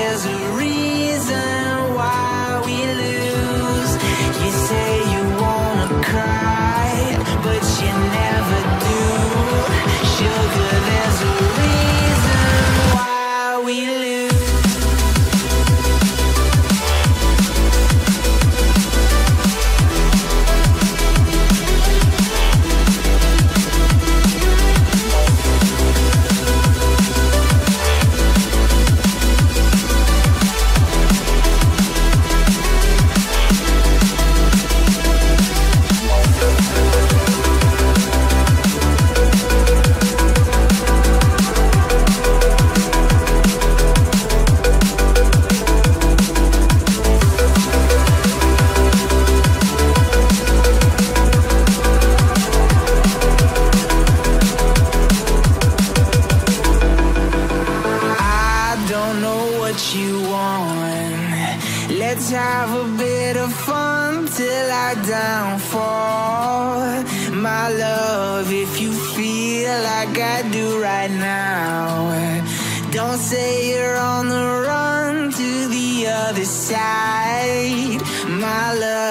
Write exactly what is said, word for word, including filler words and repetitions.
there's a reason why we lose. You say you wanna cry, but you never do. Sugar, there's a reason why we lose. Let's have a bit of fun till I downfall. My love, if you feel like I do right now, don't say you're on the run to the other side. My love,